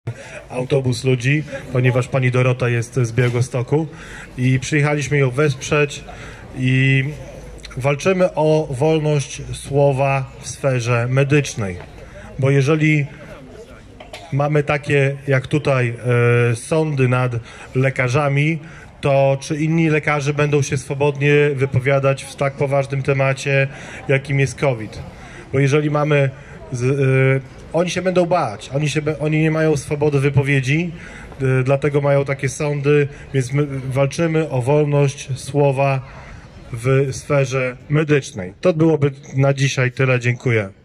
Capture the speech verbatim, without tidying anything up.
autobus ludzi, ponieważ pani Dorota jest z Białegostoku i przyjechaliśmy ją wesprzeć i walczymy o wolność słowa w sferze medycznej, bo jeżeli mamy takie jak tutaj e, sądy nad lekarzami, to czy inni lekarze będą się swobodnie wypowiadać w tak poważnym temacie, jakim jest COVID? Bo jeżeli mamy, z, y, oni się będą bać, oni, się, oni nie mają swobody wypowiedzi, y, dlatego mają takie sądy, więc my walczymy o wolność słowa w sferze medycznej. To byłoby na dzisiaj tyle, dziękuję.